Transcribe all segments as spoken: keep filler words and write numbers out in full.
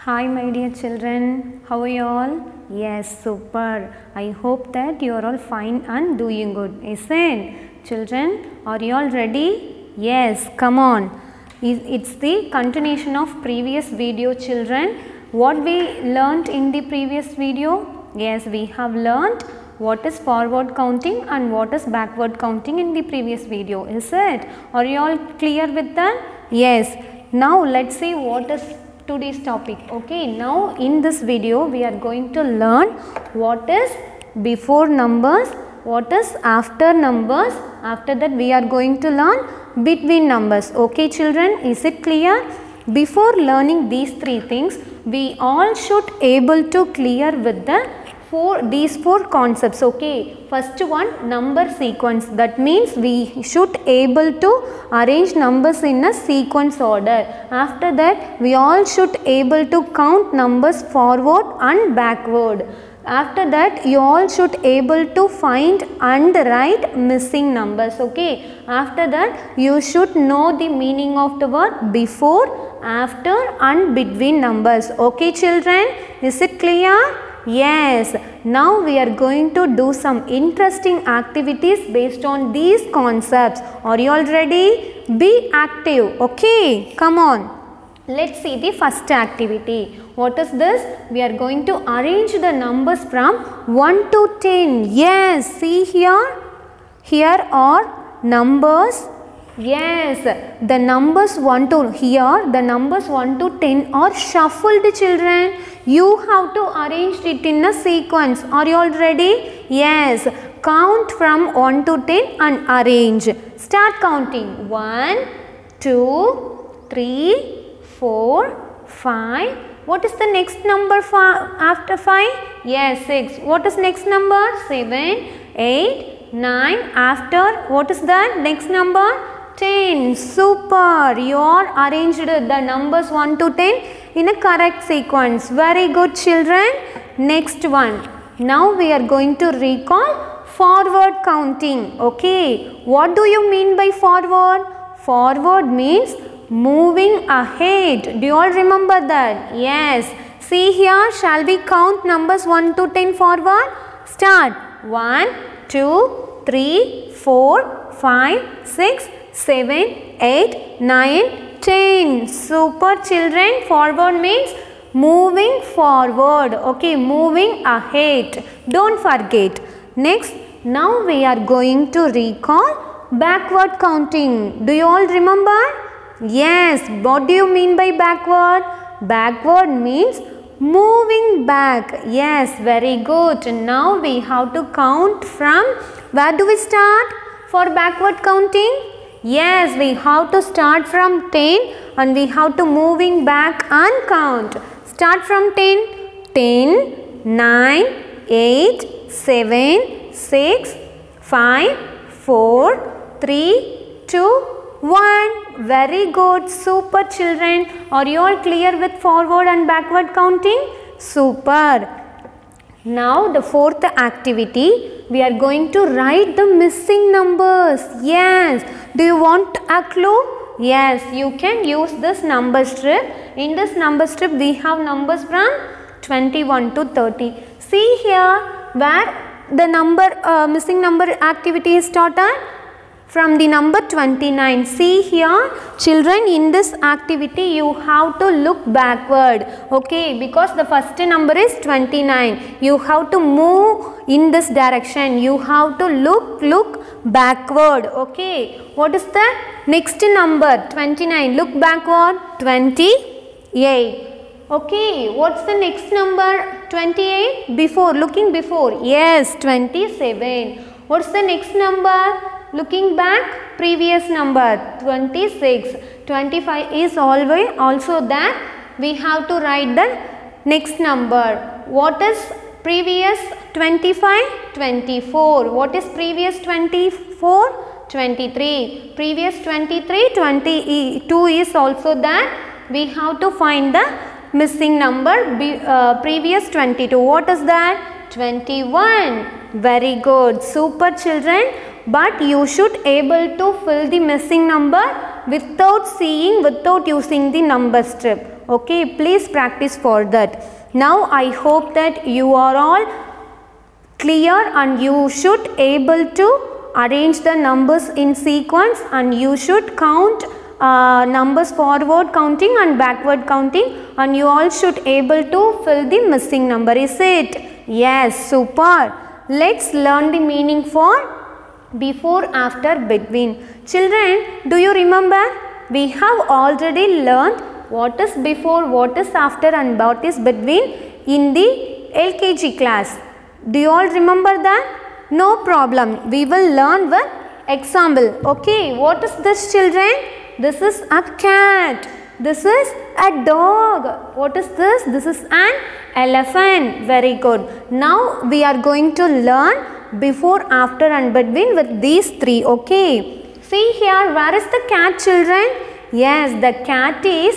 Hi my dear children, how are you all? Yes, super. I hope that you are all fine and doing good, isn't? Children, are you all ready? Yes, come on. It's the continuation of previous video, children. What we learnt in the previous video? Yes, we have learnt what is forward counting and what is backward counting in the previous video, is it? Are you all clear with that? Yes. Now let's see what is today's topic. Okay, now in this video we are going to learn what is before numbers, what is after numbers. After that we are going to learn between numbers. Okay children, is it clear? Before learning these three things, we all should able to clear with the four these four concepts. Okay, first one, number sequence. That means we should able to arrange numbers in a sequence order. After that we all should able to count numbers forward and backward. After that you all should able to find and write missing numbers. Okay, after that you should know the meaning of the word before, after and between numbers. Okay children, is it clear? Yes, now we are going to do some interesting activities based on these concepts. Are you all ready? Be active. Okay, come on. Let's see the first activity. What is this? We are going to arrange the numbers from one to ten. Yes, see here. Here are numbers. Yes, the numbers one to here, the numbers one to ten are shuffled children. You have to arrange it in a sequence. Are you all ready? Yes, count from one to ten and arrange. Start counting. one, two, three, four, five. What is the next number after five? Yes, six. What is next number? seven, eight, nine. After, what is that? Next number? ten. Super. You are arranged the numbers one to ten in a correct sequence. Very good children. Next one. Now we are going to recall forward counting. Okay. What do you mean by forward? Forward means moving ahead. Do you all remember that? Yes. See here. Shall we count numbers one to ten forward? Start. one, two, three, four, five, six, seven, eight, nine, ten. Super children. Forward means moving forward. Okay, moving ahead. Don't forget. Next, now we are going to recall backward counting. Do you all remember? Yes. What do you mean by backward? Backward means moving back. Yes, very good. Now we have to count from, where do we start for backward counting? Yes, we have to start from ten and we have to moving back and count. Start from ten. ten, nine, eight, seven, six, five, four, three, two, one. Very good. Super children. Are you all clear with forward and backward counting? Super. Now the fourth activity, we are going to write the missing numbers. Yes. Do you want a clue? Yes, you can use this number strip. In this number strip we have numbers from twenty-one to thirty. See here where the number uh, missing number activity is started. From the number twenty-nine. See here children, in this activity you have to look backward. Okay, because the first number is twenty-nine. You have to move in this direction. You have to look look backward. Okay, what is the next number? twenty-nine. Look backward. twenty-eight. Okay, what's the next number? twenty-eight. Before, looking before. Yes, twenty-seven. What's the next number? Looking back, previous number, twenty-six. twenty-five is always also there. We have to write the next number. What is previous twenty-five? twenty-four. What is previous twenty-four? twenty-three. Previous twenty-three, twenty-two is also there. We have to find the missing number. Uh, previous twenty-two. What is that? twenty-one. Very good. Super children. But you should able to fill the missing number without seeing, without using the number strip. Okay, please practice for that. Now I hope that you are all clear and you should able to arrange the numbers in sequence, and you should count uh, numbers forward counting and backward counting, and you all should able to fill the missing number. Is it? Yes, super. Let's learn the meaning for before, after, between. Children, do you remember? We have already learned what is before, what is after and what is between in the L K G class. Do you all remember that? No problem. We will learn with example. Okay, what is this, children? This is a cat. This is a dog. What is this? This is an elephant. Very good. Now we are going to learn before, after and between with these three. Okay. See here, where is the cat, children? Yes, the cat is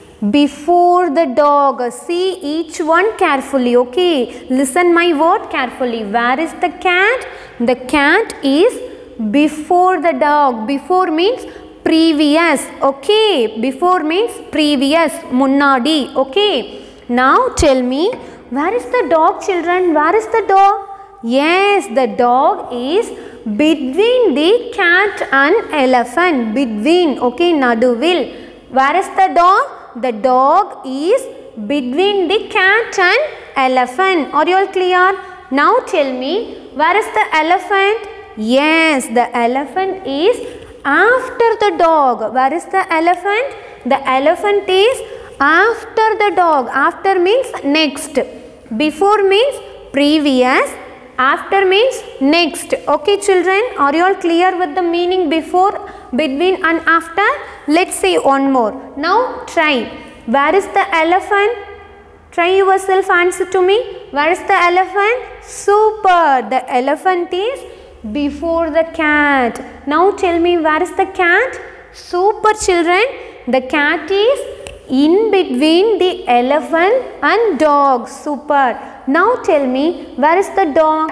before the dog. See each one carefully. Okay, listen my word carefully. Where is the cat? The cat is before the dog. Before means previous. Okay, before means previous, munnadi. Okay, now tell me, where is the dog, children? Where is the dog? Yes, the dog is between the cat and elephant. Between. Okay, naduvil. Where is the dog? The dog is between the cat and elephant. Are you all clear? Now tell me, where is the elephant? Yes, the elephant is after the dog. Where is the elephant? The elephant is after the dog. After means next. Before means previous. After means next. Okay, children, are you all clear with the meaning before, between and after? Let's say one more. Now try. Where is the elephant? Try yourself, answer to me. Where is the elephant? Super. The elephant is before the cat. Now tell me, where is the cat? Super, children. The cat is in between the elephant and dog. Super. Now tell me, where is the dog?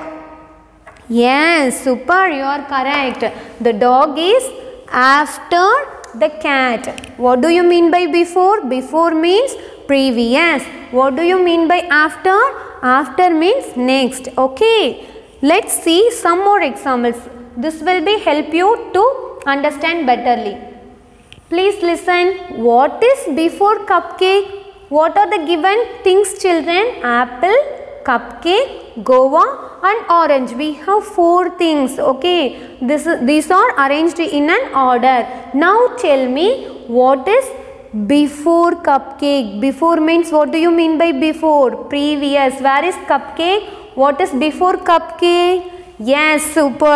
Yes, super, you are correct. The dog is after the cat. What do you mean by before? Before means previous. What do you mean by after? After means next. Okay, let's see some more examples. This will be help you to understand betterly. Please listen. What is before cupcake? What are the given things, children? Apple, cupcake, guava and orange. We have four things. Okay, this is, these are arranged in an order. Now tell me, what is before cupcake? Before means, what do you mean by before? Previous. Where is cupcake? What is before cupcake? Yes, super.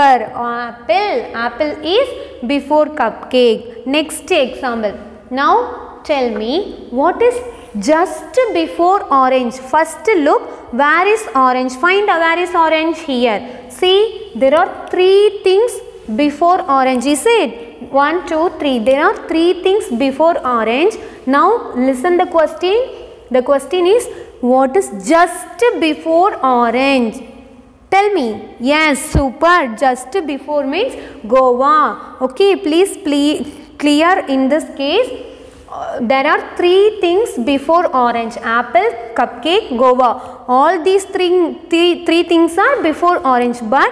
Apple. Apple is before cupcake. Next example. Now tell me, what is just before orange? First look, where is orange? Find out where is orange here. See, there are three things before orange. Is it? One, two, three. There are three things before orange. Now listen the question. The question is, what is just before orange? Tell me. Yes, super. Just before means guava. Okay, please, please clear in this case. Uh, there are three things before orange: apple, cupcake, guava. All these three, three, three things are before orange, but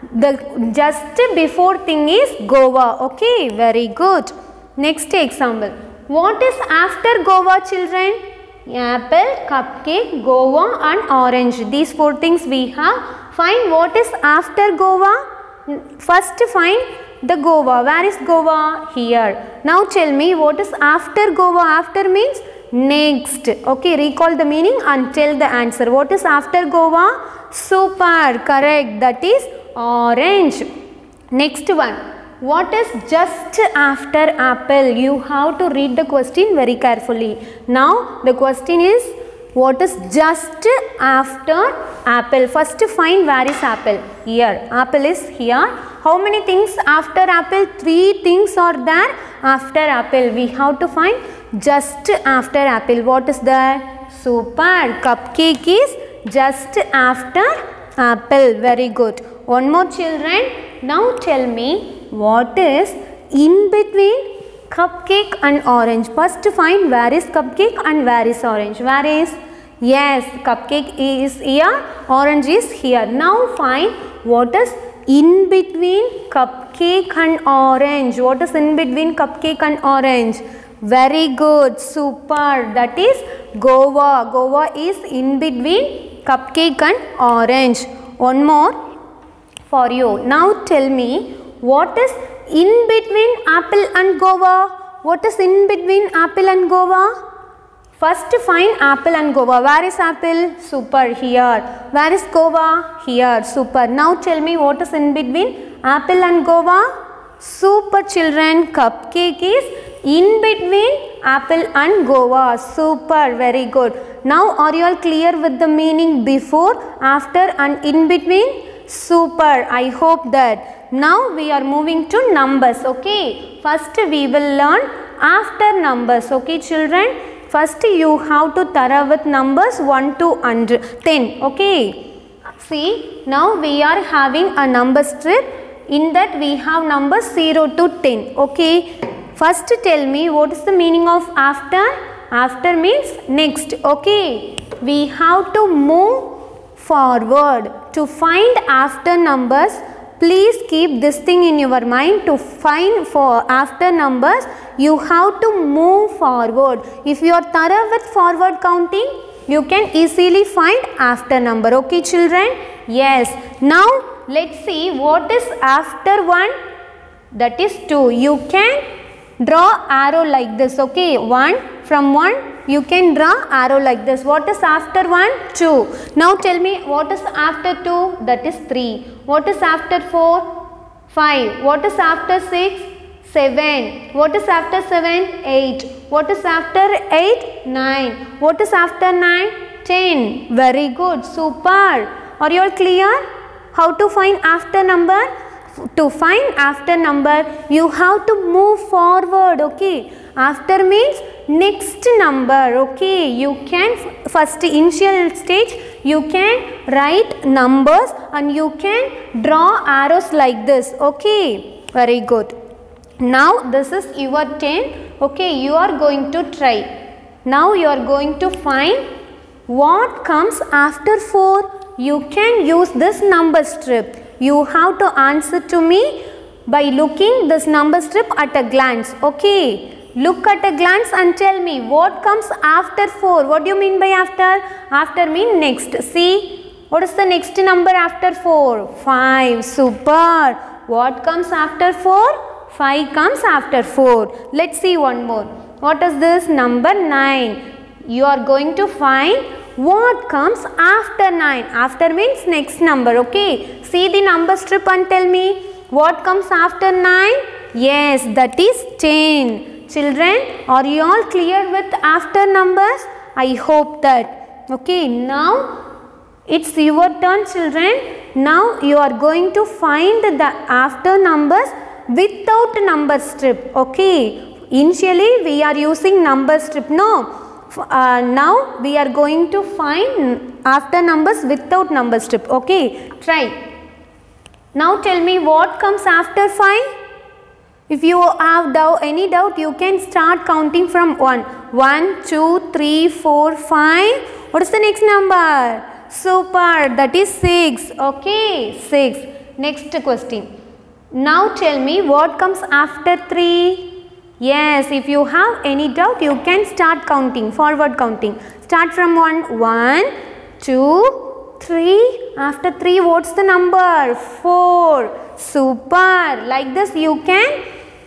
the just before thing is guava. Okay, very good. Next example. What is after guava, children? Apple, cupcake, guava and orange. These four things we have. Find what is after guava. First find the guava. Where is guava? Here. Now tell me, what is after guava? After means next. Okay, recall the meaning and tell the answer. What is after guava? Super, correct. That is orange. Next one. What is just after apple? You have to read the question very carefully. Now the question is, what is just after apple? First find where is apple. Here. Apple is here. How many things after apple? Three things are there after apple. We have to find just after apple. What is that? Super. Cupcake is just after apple. Very good. One more, children. Now tell me, what is in between cupcake and orange. First find where is cupcake and where is orange. Where is? Yes, cupcake is here, orange is here. Now find what is in between cupcake and orange. What is in between cupcake and orange? Very good, super. That is guava. Guava is in between cupcake and orange. One more for you. Now tell me, what is in between apple and guava? What is in between apple and guava? First find apple and guava. Where is apple? Super, here. Where is guava? Here. Super. Now tell me, what is in between apple and guava? Super, children. Cupcake is in between apple and guava. Super, very good. Now are you all clear with the meaning before, after and in between? Super, I hope that. Now we are moving to numbers, okay. First we will learn after numbers, okay children. First you have to thorough with numbers one to ten, okay. See, now we are having a number strip. In that we have numbers zero to ten, okay. First tell me, what is the meaning of after? After means next, okay. We have to move forward. To find after numbers, please keep this thing in your mind. To find for after numbers, you have to move forward. If you are thorough with forward counting, you can easily find after number, okay children. Yes. Now let's see what is after one. That is two. You can draw arrow like this, okay. One, from one you can draw arrow like this. What is after one? two. Now tell me, what is after two? That is three. What is after four? five. What is after six? seven. What is after seven? eight. What is after eight? nine. What is after nine? ten. Very good, super. Are you all clear? How to find after number? To find after number, you have to move forward, okay. After means next number, okay. You can first initial stage, you can write numbers and you can draw arrows like this, okay. Very good. Now this is your ten, okay. You are going to try. Now you are going to find what comes after four. You can use this number strip. You have to answer to me by looking this number strip at a glance, okay. Look at a glance and tell me what comes after four. What do you mean by after? After mean next. See, what is the next number after four? five. Super. What comes after four? five comes after four. Let's see one more. What is this? Number nine. You are going to find what comes after nine. After means next number, okay. See the number strip and tell me what comes after nine. Yes, that is ten. Children, are you all clear with after numbers? I hope that. Okay, now it's your turn children. Now you are going to find the after numbers without number strip, okay. Initially we are using number strip, no. Uh, now we are going to find after numbers without number strip, okay. Try. Now tell me what comes after five. If you have doubt, any doubt, you can start counting from one. one, two, three, four, five. What is the next number? Super, that is six, okay. six. Next question. Now tell me what comes after three. Yes, if you have any doubt, you can start counting, forward counting. Start from one. one, two, three. After three, what's the number? four. Super. Like this, you can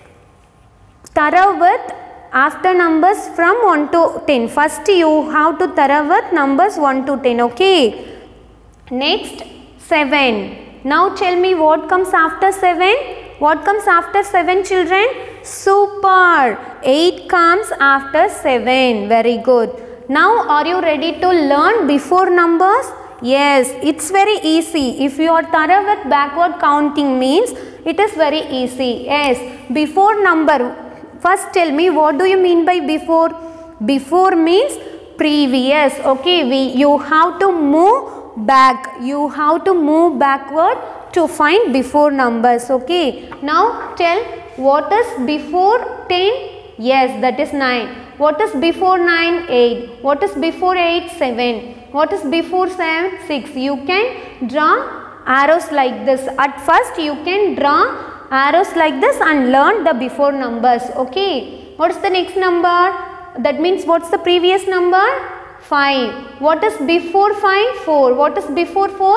thorough with after numbers from one to ten. First, you have to thorough with numbers one to ten, okay. Next, seven. Now tell me what comes after seven. What comes after seven children? Super. eight comes after seven. Very good. Now are you ready to learn before numbers? Yes, it's very easy. If you are thorough with backward counting means it is very easy. Yes, before number. First tell me what do you mean by before? Before means previous. Okay, we you have to move back. You have to move backward to find before numbers, okay. Now tell what is before ten? Yes, that is nine. What is before nine? eight. What is before eight? seven. What is before seven? six. You can draw arrows like this. At first you can draw arrows like this and learn the before numbers. Okay. What is the next number? That means what's the previous number? five. What is before five? four. What is before four?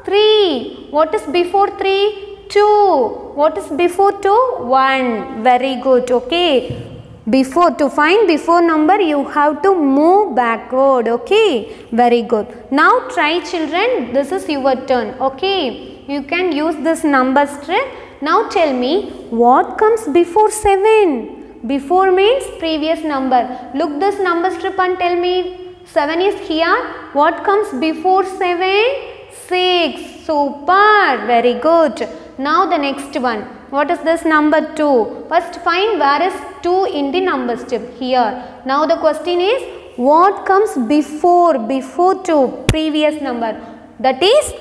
three. What is before three? two. What is before two? one. Very good. Okay. Before, to find before number, you have to move backward. Okay. Very good. Now try, children. This is your turn. Okay. You can use this number strip. Now tell me, what comes before seven? Before means previous number. Look this number strip and tell me. seven is here. What comes before seven? six. Super. Very good. Now the next one. What is this number two? First find where is two in the number strip. Here. Now the question is, what comes before? Before two. Previous number. That is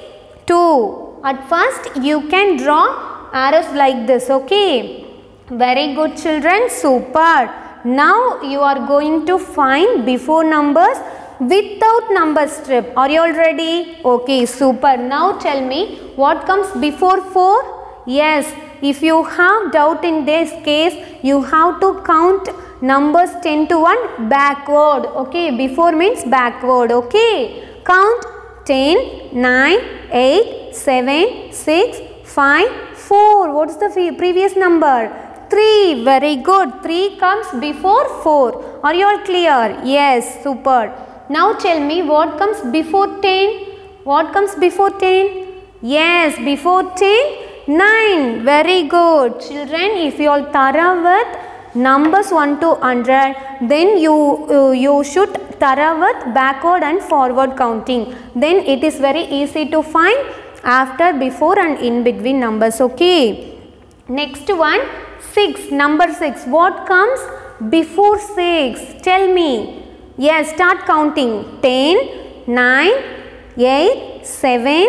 two. At first you can draw arrows like this. Okay. Very good, children. Super. Now you are going to find before numbers without number strip. Are you all ready? Okay, super. Now tell me, what comes before four? Yes, if you have doubt in this case, you have to count numbers ten to one backward. Okay, before means backward. Okay, count ten, nine, eight, seven, six, five, four. What is the previous number? three. Very good. three comes before four. Are you all clear? Yes, super. Now tell me, what comes before ten? What comes before ten? Yes, before ten, nine. Very good. Children, if you are thorough with numbers one to one hundred, then you, uh, you should thorough with backward and forward counting. Then it is very easy to find after, before and in between numbers. Okay. Next one. six. Number six. What comes before six? Tell me. Yes, start counting. ten, nine, eight, seven,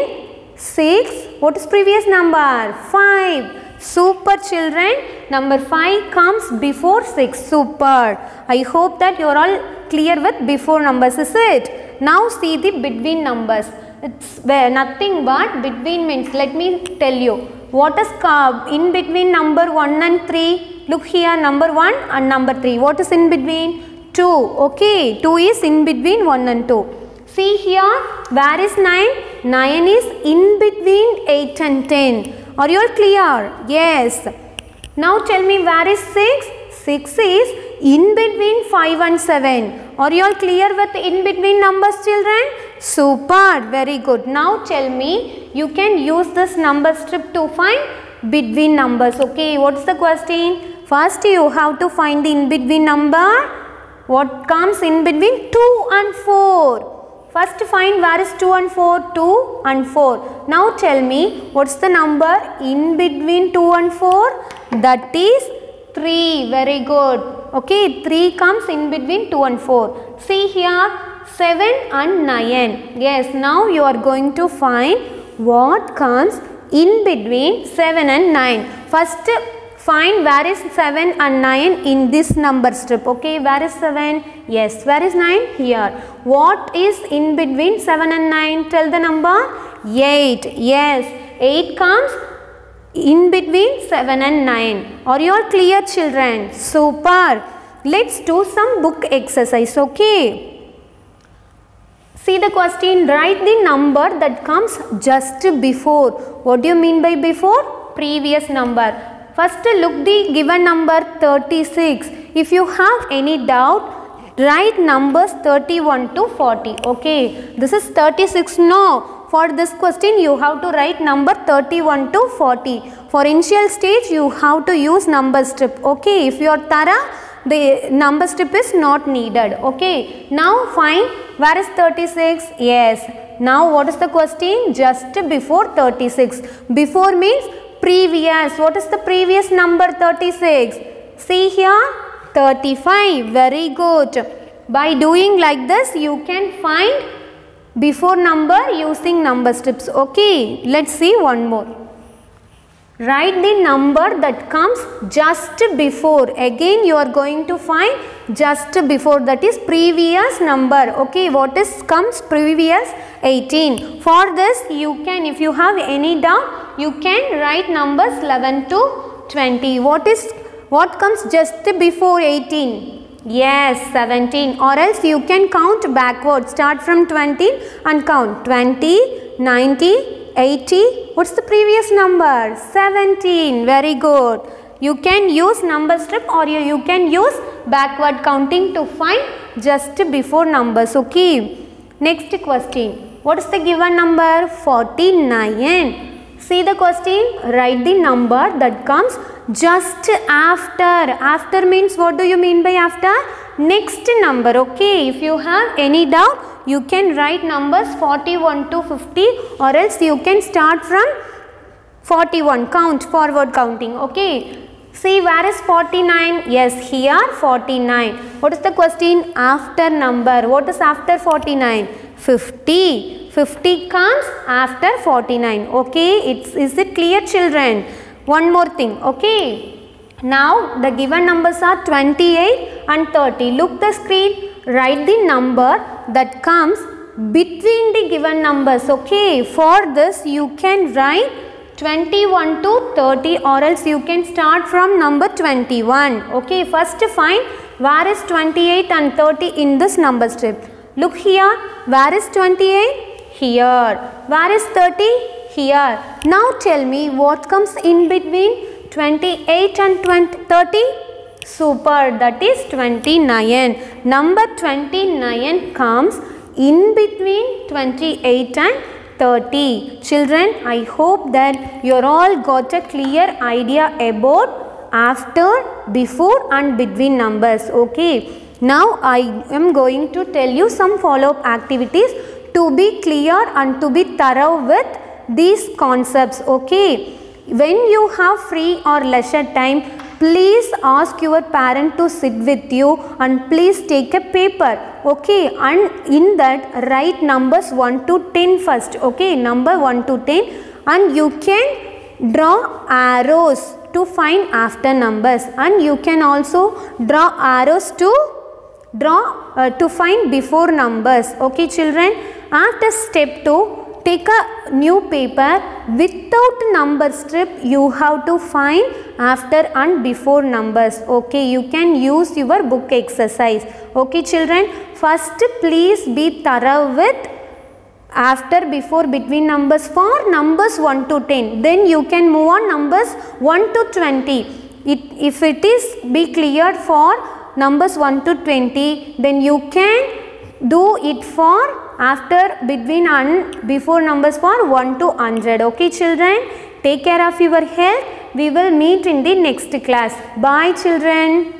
six. What is previous number? five. Super, children. Number five comes before six. Super. I hope that you are all clear with before numbers, is it? Now see the between numbers. It's nothing but between means. Let me tell you. What is in between number one and three? Look here, number one and number three. What is in between? two. Okay, two is in between one and two. See here, where is nine? nine is in between eight and ten. Are you all clear? Yes. Now tell me, where is six? six is in between five and seven. Are you all clear with in between numbers, children? Super. Very good. Now tell me, you can use this number strip to find between numbers. Okay, what's the question? First you have to find the in between number. What comes in between two and four? First find where is two and four? two and four. Now tell me, what's the number in between two and four? That is three. Very good. Okay, three comes in between two and four. See here, seven and nine. Yes, now you are going to find what comes in between seven and nine. First find where is seven and nine in this number strip. Okay, where is seven? Yes, where is nine? Here. What is in between seven and nine? Tell the number. eight. Yes, eight comes in between seven and nine. Are you all clear, children? Super. Let's do some book exercise. Okay. See the question. Write the number that comes just before. What do you mean by before? Previous number. First look the given number thirty-six. If you have any doubt, write numbers thirty-one to forty. Okay, this is thirty-six. No, for this question you have to write number thirty-one to forty. For initial stage you have to use number strip. Okay, if you are thorough, the number strip is not needed. Okay, now find where is thirty-six. Yes, now what is the question? Just before thirty-six. Before means previous. What is the previous number? thirty-six. See here, thirty-five. Very good. By doing like this, you can find before number using number strips. Okay, let's see one more. Write the number that comes just before. Again you are going to find just before, that is previous number. Okay, what is comes previous? eighteen. For this you can, if you have any doubt, you can write numbers eleven to twenty. What is what comes just before eighteen? Yes, seventeen. Or else you can count backwards. Start from twenty and count twenty, ninety, eighty. What's the previous number? seventeen. Very good. You can use number strip or you, you can use backward counting to find just before numbers. Okay. Next question. What is the given number? forty-nine. See the question. Write the number that comes just after. After means what do you mean by after? Next number. Okay. If you have any doubt, you can write numbers forty-one to fifty, or else you can start from forty-one. Count, forward counting. Okay. See, where is forty-nine? Yes, here forty-nine. What is the question? After number. What is after forty-nine? fifty. fifty comes after forty-nine. Okay. It's, is it clear, children? One more thing. Okay. Now the given numbers are twenty-eight and thirty. Look the screen. Write the number that comes between the given numbers. Okay. For this you can write twenty-one to thirty, or else you can start from number twenty-one. Okay. First find where is twenty-eight and thirty in this number strip. Look here. Where is twenty-eight? Here. Where is thirty? Here. Now tell me what comes in between twenty-eight and thirty? Super. That is twenty-nine. Number twenty-nine comes in between twenty-eight and thirty. Children, I hope that you all got a clear idea about after, before and between numbers. Okay. Now I am going to tell you some follow-up activities to be clear and to be thorough with these concepts. Okay. When you have free or leisure time, please ask your parent to sit with you and please take a paper. Okay. And in that write numbers one to ten first. Okay. Number one to ten, and you can draw arrows to find after numbers, and you can also draw arrows to draw uh, to find before numbers. Okay, children. After step two, take a new paper without number strip. You have to find after and before numbers. Okay, you can use your book exercise. Okay, children. First, please be thorough with after, before, between numbers for numbers one to ten. Then you can move on numbers one to twenty. It, if it is be clear for numbers one to twenty, then you can do it for after, between and before numbers for one to one hundred. Okay, children. Take care of your health. We will meet in the next class. Bye, children.